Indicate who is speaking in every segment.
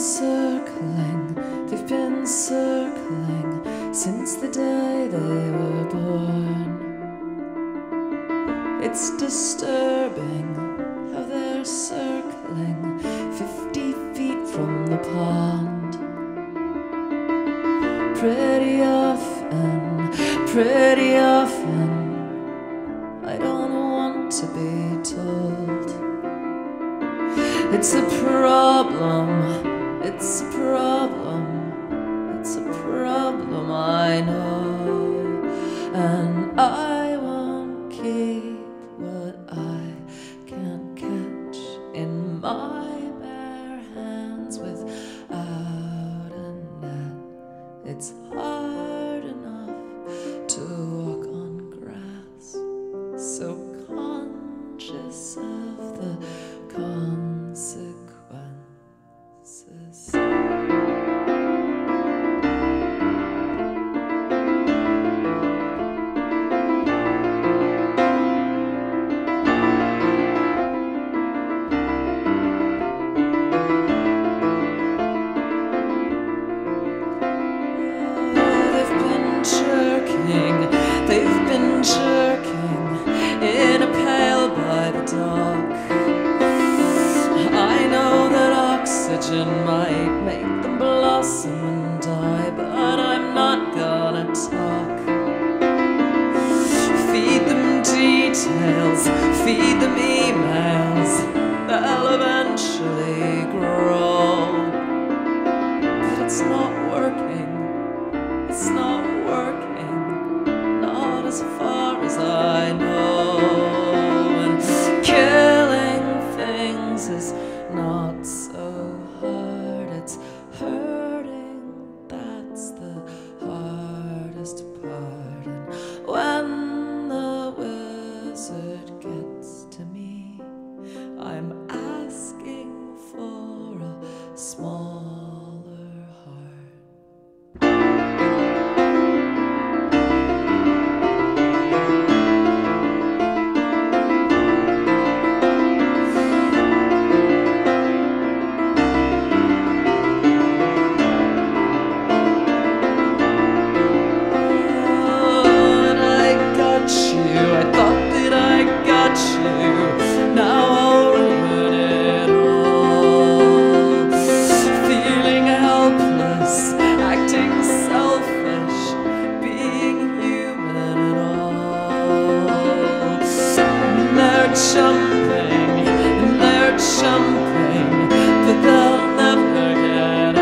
Speaker 1: circling, they've been circling since the day they were born. It's disturbing how they're circling 50 feet from the pond. Pretty often, I don't want to be told. It's a problem, it's a problem, it's a problem, I know. And I won't keep what I can't catch in my bare hands without a net. It's hard enough to walk on grass, so conscious of the consequences. They've been jerking in a pail by the dock. I know that oxygen might make them blossom and die, but I'm not gonna talk. Feed them details, feed them emails, they'll eventually grow. But it's not working, it's not working, not as far as I know. And killing things is not so hard, it's hurting, that's the hardest part. And when the wizard gets to me, I'm asking for a smaller heart. Now I'll ruin it all. Feeling helpless, acting selfish, being human and all. And they're jumping, but they'll never get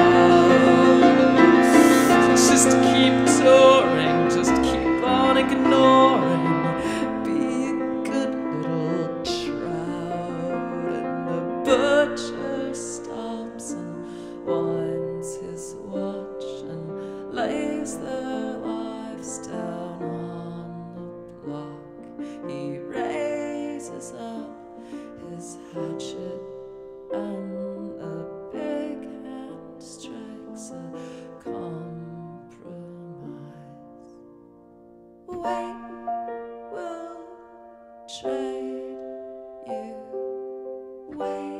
Speaker 1: out. Just keep touring, just keep on ignoring. Butcher stops and winds his watch and lays their lives down on the block. He raises up his hatchet and a big hand strikes a compromise. Wait, we'll trade you. Wait.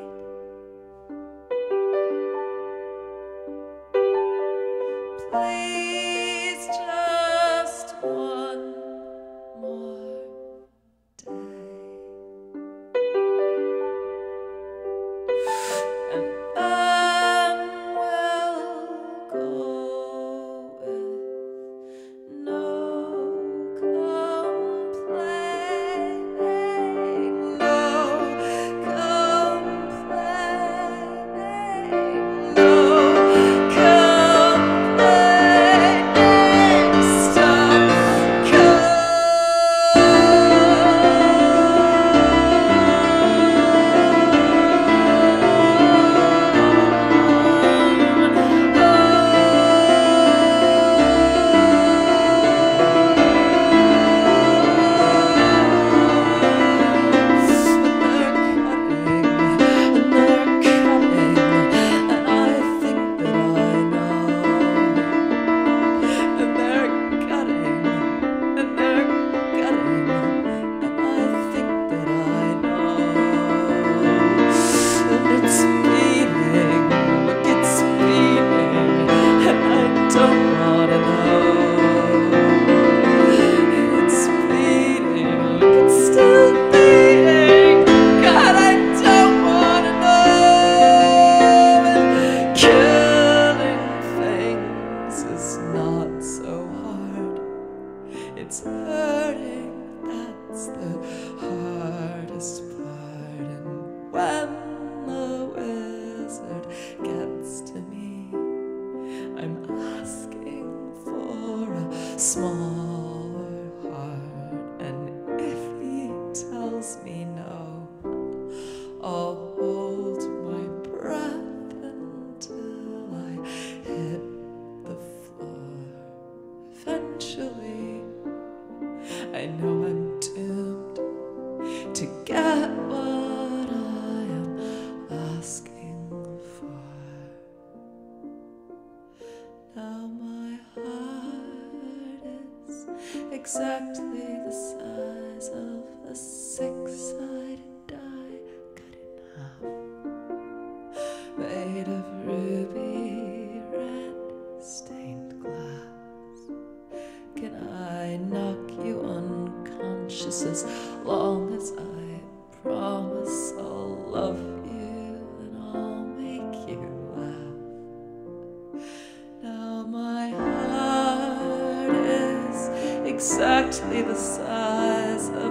Speaker 1: Please, just one more day, and then we'll go with no complaining, no tells me no. I'll hold my breath until I hit the floor. Eventually, I know I'm doomed to get what I am asking for. Now my heart is exactly the size of a six-sided die cut in half, made of ruby red stained glass. Can I knock you unconscious as long as I promise I'll love you and I'll make you laugh? Now my heart is exactly the size of